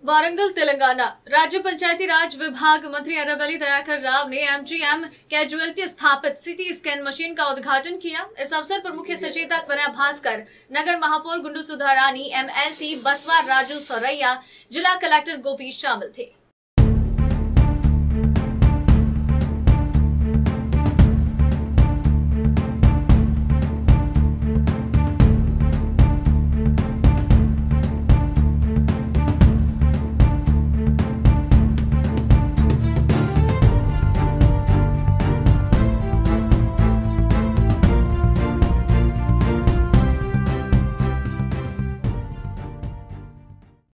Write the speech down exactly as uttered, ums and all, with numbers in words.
वारंगल तेलंगाना। राज्य पंचायती राज विभाग मंत्री अरवली दयाकर राव ने एमजीएम कैजुअलिटी स्थापित सिटी स्कैन मशीन का उद्घाटन किया। इस अवसर पर मुख्य सचेतक विनय भास्कर, नगर महापौर गुंडू सुधारानी, एमएलसी बसवा राजू सरैया, जिला कलेक्टर गोपी शामिल थे।